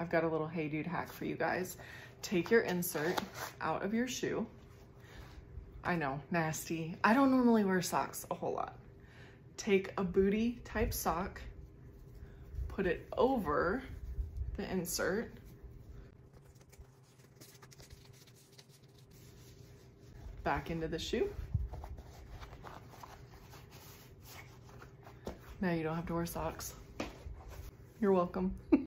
I've got a little Hey Dude hack for you guys. Take your insert out of your shoe. I know, nasty. I don't normally wear socks a whole lot. Take a booty type sock, put it over the insert, back into the shoe. Now you don't have to wear socks. You're welcome.